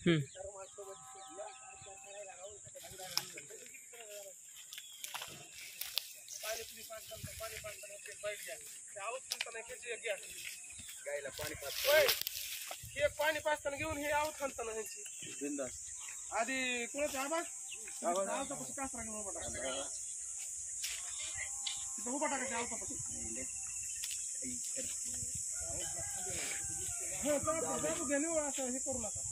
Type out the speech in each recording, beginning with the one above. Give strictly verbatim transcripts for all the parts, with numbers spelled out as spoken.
हम्म. हे पाणी पाजताना घेऊन हे आऊत खालताना ह्यांची बिंदास आधी कुणाचा आबा आवता पाशी कासरा घेऊन उभा टाका तिथं उभा टाकायचा आवता पाशी हो जाऊ घ्या निवड असं हे करू नका.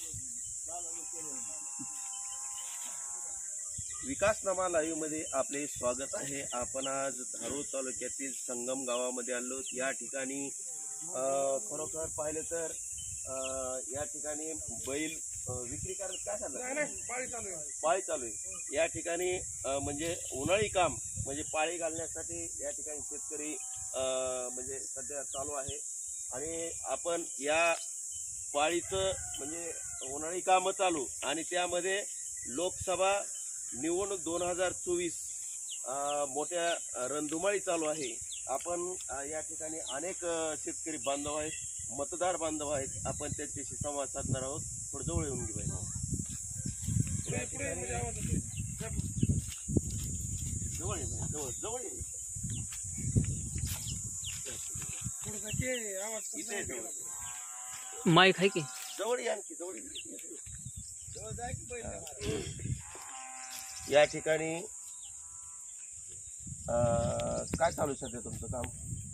विकासनामा लाईव्ह मध्ये आपले स्वागत आहे. आपण आज धारूर तालुक्यातील संगम गावामध्ये आलो. या ठिकाणी खरोखर पाहिलं तर या ठिकाणी बैल विक्री करत काय झालं पाळी चालू आहे पाळी चालू आहे. या ठिकाणी म्हणजे उन्हाळी काम म्हणजे पाळी घालण्यासाठी या ठिकाणी शेतकरी म्हणजे सध्या चालू आहे. आणि आपण या पाळीचं म्हणजे उन्हाळी कामं चालू आणि त्यामध्ये लोकसभा निवडणूक दोन हजार चोवीस मोठ्या रणधुमाळी चालू आहे. आपण या ठिकाणी अनेक शेतकरी बांधव आहेत, मतदार बांधव आहेत. आपण त्यांच्याशी संवाद साधणार आहोत. थोडं जवळ येऊन घेऊ जवळ जवळ जवळ माईक आहे की जवळ या आणखी जवळ या ठिकाणी काय चालू सध्या तुमचं काम?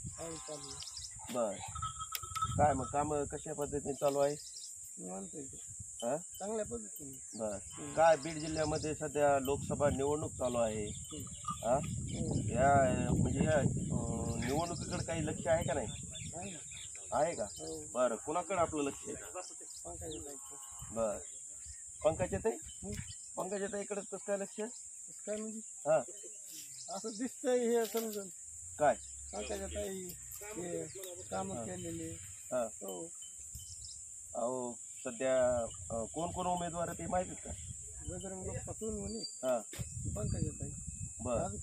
बर काय मग काम कशा पद्धतीने चालू आहे? चांगल्या पद्धतीने. बर काय बीड जिल्ह्यामध्ये सध्या लोकसभा निवडणूक चालू आहे. हा या म्हणजे या निवडणुकीकडे काही लक्ष आहे का नाही? आहे का? बरं कुणाकडे आपलं लक्ष आहे? बर पंकजाताई पंकजाताईकडे कसं काय लक्ष? काय म्हणजे हा असं दिसतंय हे समजून काय पंकजाताई हे काम केलेले. हा हो अहो सध्या कोण कोण उमेदवार आहे ते माहिती का? बजरंग बाप्पातून म्हणे हा पंकजाताई. बर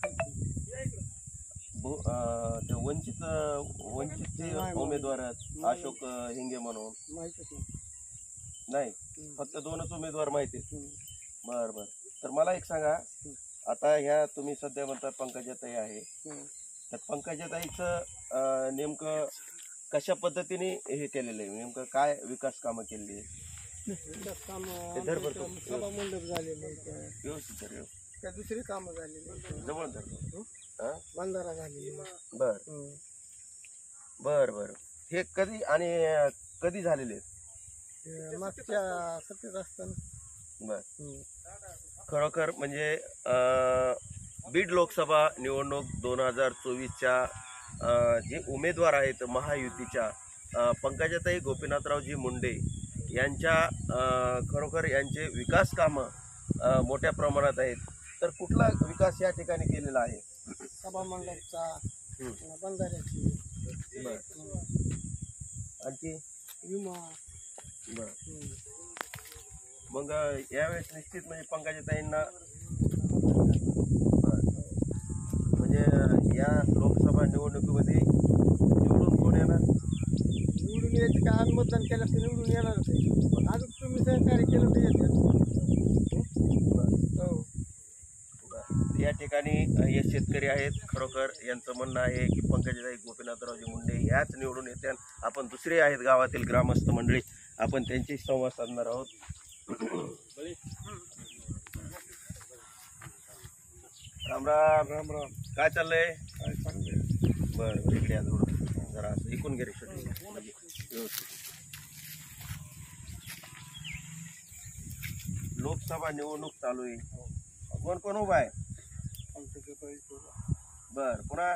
ते वंचित वंचितचे उमेदवार आहेत अशोक हिंगे म्हणून माहितच नाही फक्त दोनच उमेदवार माहिती आहेत. बर बर तर मला एक सांगा आता ह्या तुम्ही सध्या म्हणतात पंकजाताई आहे तर पंकजाताईचं नेमकं कशा पद्धतीने हे केलेलं आहे? नेमकं काय विकास कामं केलेली आहे? सभा मंडप झालेले व्यवस्थित त्या दुसरी कामं झालेली जवळ धर बंधारा झालेली. बर बर बर हे कधी आणि कधी झालेले आहेत? मागच्या सत्तेत असताना. बर खरोखर म्हणजे बीड लोकसभा निवडणूक दोन हजार चोवीसच्या जे उमेदवार आहेत महायुतीच्या पंकजाताई गोपीनाथरावजी मुंडे यांच्या खरोखर यांचे विकास कामं मोठ्या प्रमाणात आहेत. तर कुठला विकास या ठिकाणी केलेला आहे? सभा मंडपचा, बंधाऱ्याची, आणखी विमा. बर मग यावेळेस निश्चित म्हणजे पंकजाताईंना म्हणजे या लोकसभा निवडणुकीमध्ये निवडून कोण येणार? निवडून यायचं का? आज मतदान केलं तर निवडून येणारच आहे. पण अजून तुम्ही सहकार्य केलं तर येते. हो या ठिकाणी हे शेतकरी आहेत. खरोखर यांचं म्हणणं आहे की पंकजाताई गोपीनाथरावजी मुंडे याच निवडून येत्या. आपण दुसरे आहेत गावातील ग्रामस्थ मंडळी, आपण त्यांच्याशी संवाद साधणार आहोत. राम राम राम राम. काय चाललंय? काय चांगलं. बरं इकडे या थोडं जरा ऐकून घे रे व्यवस्थित. लोकसभा निवडणूक चालू आहे. कोण कोण उभा आहे? बर पुन्हा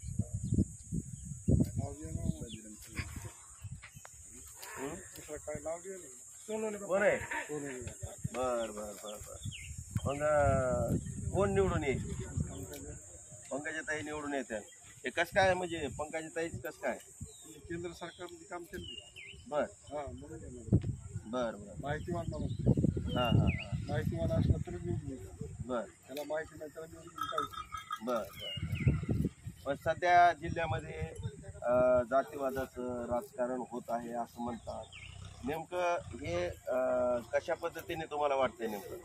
काय नाव कोण आहे? बर बर बर बर मग कोण निवडून येईल? पंकजाताई निवडून येते. हे कसं काय म्हणजे पंकजाताईच कसं काय? केंद्र सरकारमध्ये काम केलं. बर हा बर बर माहितीवान माणूस. हां हां हां माहितीवान असला तरी निवडून येतो. बर त्याला माहिती नाही त्याला निवडून काय. बर बर पण सध्या जिल्ह्यामध्ये जातीवादाचं राजकारण होत आहे असं म्हणतात. नेमकं हे अं, कशा पद्धतीने तुम्हाला वाटतंय नेमकं?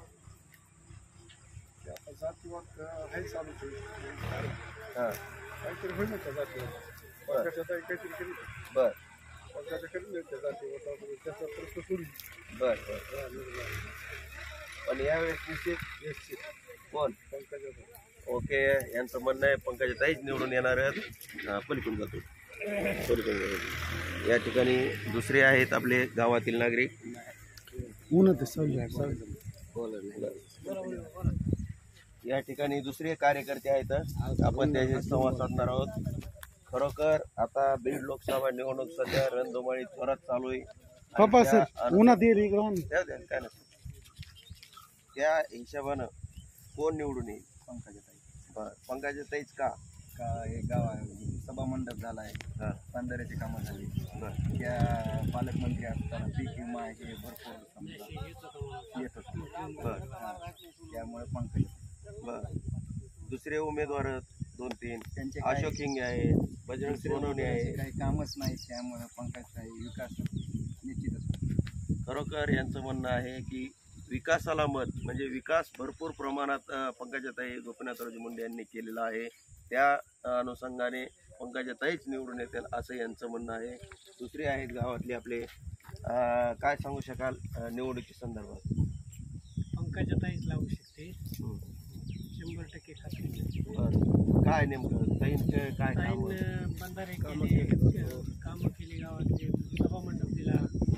जातीवाद आहे चालू हा काहीतरी होईल त्या जातीवाद पंकजाताई काहीतरी करी बर पंकजा करी त्या जातीवाद त्याचा प्रश्न सोडून बर बर पण यावेळेस निश्चित निश्चित कोण? पंकजाताई. ओके, यांचं म्हणणं आहे पंकजाताईच निवडून येणार आहेत. हा, पलीकडून जातो पलीकडून जातो. या ठिकाणी दुसरे आहेत आपले गावातील नागरिक. या ठिकाणी दुसरे कार्यकर्ते आहेत, आपण त्याचे संवाद साधणार आहोत. खरोखर आता बीड लोकसभा निवडणूक सध्या रणधुमाळी जोरात चालू आहे. पप्पा सर उन्हात द्या द्या, काय नसतं. त्या हिशोबानं कोण निवडून येईल? पंकजाताई. बरं, पंकजाताईच का? का हे गाव सभा मंडप झाला आहे, हां बंधाऱ्याची कामं झाली, बरं त्या पालकमंत्री असताना पीक विमा हे भरपूर समजा येत होतं. बरं हां. त्यामुळे पंकज बरं. दुसरे उमेदवार दोन तीन त्यांचे काही- अशोक हिंगे आहेत, बजरंग सोनवणे आहे. काही कामच नाही, त्यामुळे पंकजताई विकास निश्चितच होतो. खरोखर यांचं म्हणणं आहे की विकासाला मत म्हणजे विकास भरपूर प्रमाणात अ, पंकजाताई गोपीनाथरावजी मुंडे यांनी केलेला आहे. त्या अनुषंगाने पंकजाताईच निवडून येतील असं यांचं म्हणणं आहे. दुसरे आहेत गावातले आपले, अ, काय सांगू शकाल अ, निवडणुकी संदर्भात? पंकजाताईच लावू शकते, हं. शंभर टक्के खात्री. बरं. काय नेमकं ताईंचे काय काम? ताईनं बंधारे केले, कामं केली, गावातले सभा मंडप दिला.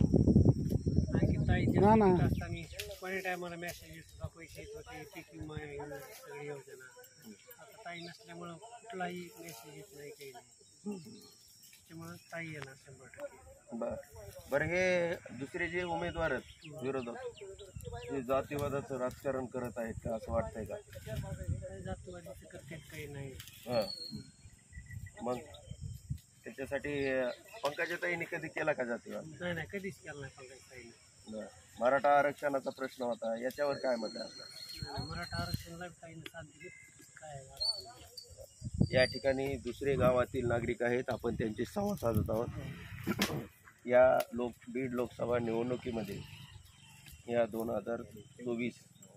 आणखी ताई असताना कोणी टायमाला मेसेज येत होता, पैसे येत होते, पीक विमा योजना, सगळी योजना. आता ताई नसल्यामुळं कुठलाही मेसेज येत नाही, काही नाही. त्यामुळं ताई येणार शंभर टक्के. बर बरं, हे दुसरे जे उमेदवार आहेत विरोधक, ते जातीवादाचं राजकारण करत आहेत का असं वाटतंय का? काही जातीवादीचं करतात, काही नाही. हां, मग त्याच्यासाठी पंकजाताईंनी कधी केला का जातीवाद? नाही नाही कधीच केलं नाही पंकजाताईने. बरं. मराठा आरक्षणाचा प्रश्न होता, याच्यावर काय मत आहे आपलं? मराठा आरक्षणाला ताईने साथ दिली, काय आहे? या ठिकाणी दुसरे गावातील नागरिक आहेत, आपण त्यांचे संवाद साधत आहोत. या लोक बीड लोकसभा निवडणुकीमध्ये या दोन हजार चोवीस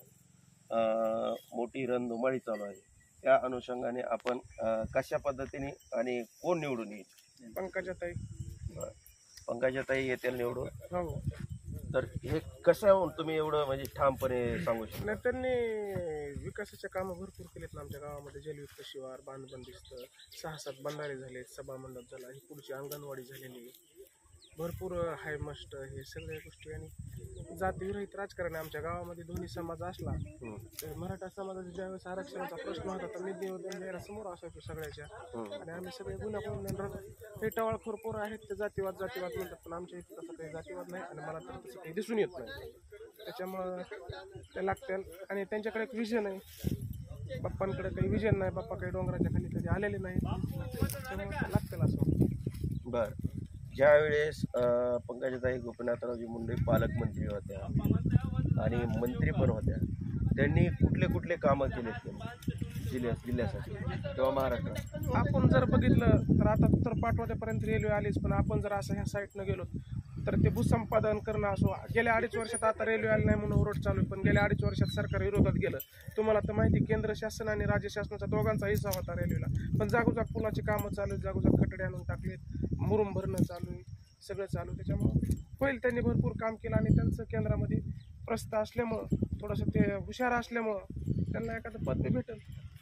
मोठी रणधुमाळी चालू आहे. त्या अनुषंगाने आपण अ, कशा पद्धतीने आणि कोण निवडून येईल? पंकजाताई. बरं. पंकजाताई येतील निवडून. हो, तर हे कसं तुम्ही एवढं म्हणजे ठामपणे सांगू शकता? नाही त्यांनी विकासाच्या कामं भरपूर केलेत ना आमच्या गावामध्ये. जलयुक्त शिवार, बांधबंदिस्त, सहा सात बंधारे झालेत, सभा मंडप झाला, ही पुढची अंगणवाडी झालेली, भरपूर हाय मस्ट, हे सगळ्या गोष्टी. आणि जातीविरहित राजकारण आहे आमच्या गावामध्ये. दोन्ही समाज असला तर मराठा समाजाचा ज्यावेळेस आरक्षणाचा प्रश्न होता तर निधी द्यायला समोर असायचो सगळ्याच्या. आणि आम्ही सगळे गुन्हा करून राहतो. हे टवाळखोर पोरं आहेत ते जातीवाद जातीवाद म्हणतात, पण आमच्या इथे तसं काही जातीवाद नाही आणि मला तर तसं काही दिसून येत नाही. त्याच्यामुळं ते लागतील. आणि त्यांच्याकडे एक विजन आहे, बाप्पांकडे काही विजन नाही. बाप्पा काही डोंगराच्या खाली कधी आलेले नाही, त्यामुळे लागतील असं. बरं. ज्यावेळेस पंकजाताई गोपीनाथरावजी मुंडे पालकमंत्री होत्या आणि मंत्री पण होत्या, त्यांनी कुठले कुठले कामं केले जिल्ह्या जिल्ह्यासाठी किंवा महाराष्ट्रात? आपण जर बघितलं तर आता तर पाटवाट्यापर्यंत रेल्वे आलीच, पण आपण जर असं ह्या साईडनं गेलो तर ते भूसंपादन करणं असो. गेल्या अडीच वर्षात आता रेल्वे आली नाही म्हणून ओरड चालू आहे, पण गेल्या अडीच वर्षात सरकार विरोधात गेलं. तुम्हाला तर माहिती, केंद्र शासन आणि राज्य शासनाचा दोघांचा हिस्सा होता रेल्वेला, पण जागोजाग पुलाची कामं चालू आहेत, जागोजाग खटडे आणून टाकलेत, मुरुम भरणं चालू आहे, सगळं चालू. त्याच्यामुळं होईल, त्यांनी भरपूर काम केलं आणि त्यांचं केंद्रामध्ये प्रस्ताव असल्यामुळं, थोडंसं ते हुशार असल्यामुळं त्यांना एखादं पद भेटेल.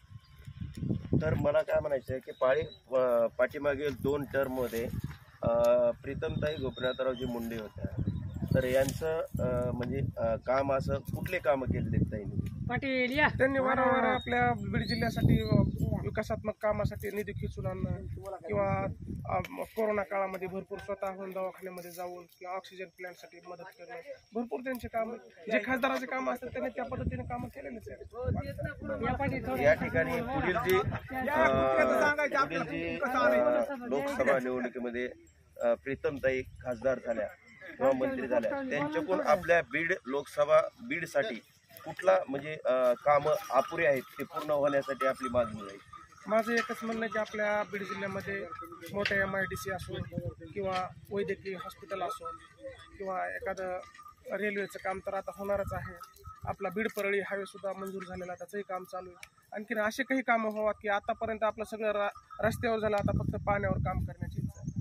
तर मला काय म्हणायचं आहे की पाळी पाठीमागील दोन टर्ममध्ये प्रीतमताई गोपीनाथरावजी मुंडे होत्या, तर यांचं म्हणजे काम असं कुठले कामं केले ताईंनी? पाटील या. त्यांनी वारंवार आपल्या बीड जिल्ह्यासाठी विकासात्मक कामासाठी निधी खिचून आणणं किंवा कोरोना काळामध्ये भरपूर स्वतःहून दवाखान्यामध्ये जाऊन किंवा ऑक्सिजन प्लॅन्टसाठी मदत करणं, भरपूर त्यांचे काम, जे खासदाराचे काम असतात त्यांनी त्या पद्धतीने कामं केलेलेच आहेत. या ठिकाणी पुढील जी पुढील जी लोकसभा निवडणुकीमध्ये प्रीतमताई खासदार झाल्या किंवा मंत्री झाल्या, त्यांच्याकडून आपल्या बीड लोकसभा बीडसाठी कुठला म्हणजे कामं अपुरे आहेत ते पूर्ण होण्यासाठी आपली मागणी आहे? माझं एकच म्हणणं की आपल्या बीड जिल्ह्यामध्ये मोठ्या एम आय डी सी असो किंवा वैद्यकीय हॉस्पिटल असो किंवा एखादं रेल्वेचं काम तर आता होणारच आहे. आपला बीड परळी हायवे सुद्धा मंजूर झालेला, त्याचंही काम चालू आहे. आणखीन असे काही कामं व्हावं की आतापर्यंत आपलं सगळं रा रस्त्यावर झालं, आता फक्त पाण्यावर काम करण्याची इच्छा आहे.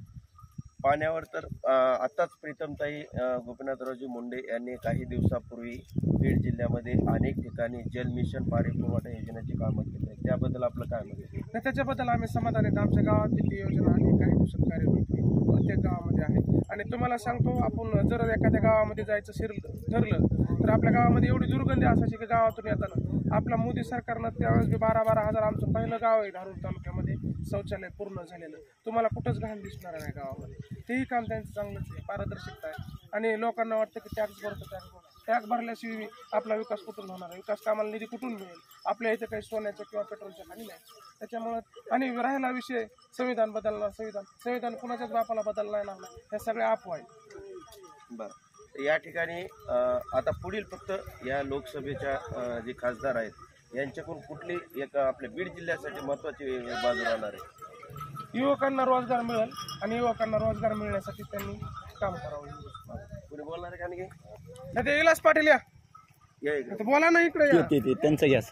पाण्यावर तर अ, आताच प्रीतमताई अ, गोपीनाथरावजी मुंडे यांनी काही दिवसापूर्वी बीड जिल्ह्यामध्ये अनेक ठिकाणी जल मिशन पाणी पुरवठा योजनेची कामं केली आहेत. त्याबद्दल आपलं काय मत आहे? तर त्याच्याबद्दल आम्ही समाधानी आहेत. आमच्या गावातील ती योजना आली काही दिवसात कार्यान्वित होईल, प्रत्येक गावामध्ये आहे. आणि तुम्हाला सांगतो, आपण जर एखाद्या गावामध्ये जायचं शिर ठरलं तर आपल्या गावामध्ये एवढी दुर्गंधी असायची की गावातून येताना आपल्या मोदी सरकारनं त्यावेळेस बारा बारा हजार आमचं पहिलं गाव आहे धारूर तालुक्यामध्ये शौचालय पूर्ण झालेलं. तुम्हाला कुठंच घाण दिसणार नाही गावामध्ये. तेही काम त्यांचं चांगलंच आहे, पारदर्शकता आहे. आणि लोकांना वाटतं की टॅक्स भरतो टॅक्स भरतो टॅक्स भरल्याशिवाय आपला विकास कुठून होणार आहे, विकास कामाला निधी कुठून मिळेल? आपल्या इथे काही सोन्याच्या किंवा पेट्रोलच्या खाली नाही. त्याच्यामुळं आणि राहिला विषय संविधान बदलणार, संविधान संविधान कुणाच्याच बापाला बदलणार नाही, ह्या सगळ्या अफवा आहेत. बरं, या ठिकाणी अ, आता पुढील फक्त या लोकसभेच्या अ, जे खासदार आहेत यांच्याकडून कुठली एक आपल्या बीड जिल्ह्यासाठी महत्त्वाची बाजू राहणार आहे? युवकांना रोजगार मिळेल आणि युवकांना रोजगार मिळण्यासाठी त्यांनी काम करावं. कुणी बोलणार आहे का आणखी? नाही ते इलास पाटील या या इकडे. तर बोला ना इकडे या. त्यांचं घ्या.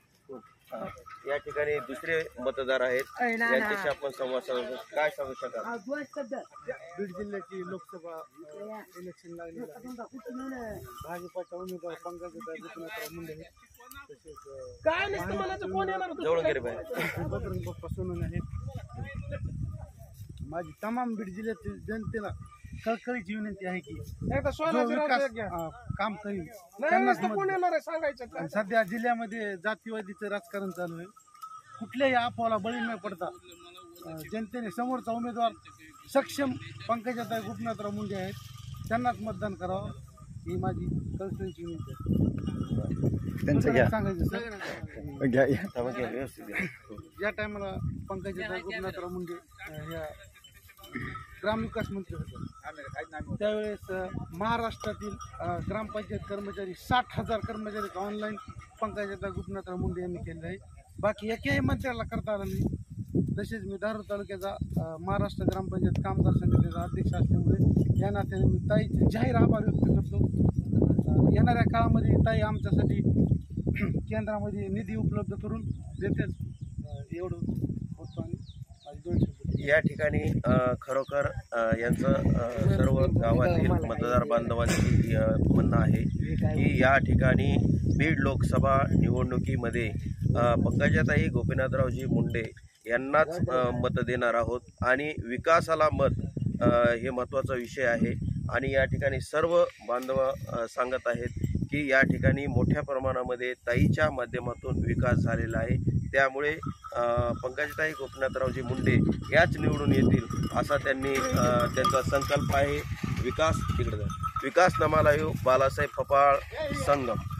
हा. या ठिकाणी दुसरे मतदार आहेत, यांच्याशी आपण संवाद साधू. काय सांगू शकाल? बीड जिल्ह्याची लोकसभा इलेक्शन लागली आहे. भाजपाच्या उमेदवार पंकजाताई गोपीनाथराव मुंडे तसेच काय नसतं म्हणायचं, कोण येणार होतं? जवळून गेले पाहिजे. बजरंग बाप्पा सोनवणे आहेत. माझी तमाम बीड जिल्ह्यातील जनतेला कळकळीची विनंती आहे की एकदा जो सोन्याचं विकास राज्य घ्या. अं, काम करील नाही त्यांनाच नसतं मत कोण द्या. येणार आहे सांगायचं का? आणि सध्या जिल्ह्यामध्ये जातीवादीचं राजकारण चालू आहे. कुठल्याही अफवाला बळी न पडता अं, जनतेने समोरचा उमेदवार सक्षम पंकजाताई गोपीनाथराव मुंडे आहेत, त्यांनाच मतदान करावं ही माझी कळकळीची विनंती आहे. त्यांचं घ्या. सांगायचं सर, घ्या या. थांबा की, व्यवस्थित घ्या. या टायमाला पंकजाताई गोपीनाथराव मुंडे अं, या ग्रामविकास मंत्री होते. त्यावेळेस अं, महाराष्ट्रातील अं, ग्रामपंचायत कर्मचारी साठ हजार कर्मचारी ऑनलाईन पंकजाताई गोपीनाथराव मुंडे यांनी केले आहे. बाकी एकही मंत्र्याला करता आलं नाही. तसेच मी धारूर तालुक्याचा अं, महाराष्ट्र ग्रामपंचायत कामगार समितीचा अध्यक्ष असल्यामुळे या नात्याने मी ताईचे जाहीर आभार व्यक्त करतो. अं, येणाऱ्या काळामध्ये ताई आमच्यासाठी केंद्रामध्ये निधी उपलब्ध करून देतेच, अं, एवढं होतो. आणि माझी दोन शब्द. या ठिकाणी अ, खरोखर अ, यांचं अ, सर्व गावातील मतदार बांधवांची अ, म्हणणं आहे की या ठिकाणी बीड लोकसभा निवडणुकीमध्ये अ, पंकजाताई गोपीनाथरावजी मुंडे यांनाच अ, मत देणार आहोत आणि विकासाला मत अ, हे महत्त्वाचा विषय आहे. आणि या ठिकाणी सर्व बांधव अ, सांगत आहेत की या ठिकाणी मोठ्या प्रमाणामध्ये ताईच्या माध्यमातून विकास झालेला आहे. त्यामुळे अ, पंकजाताई गोपीनाथरावजी मुंडे याच निवडून येतील असा त्यांनी अ, त्यांचा संकल्प आहे. विकास तिकडे विकास नमालायू बालासाहेब फपाळ संगम.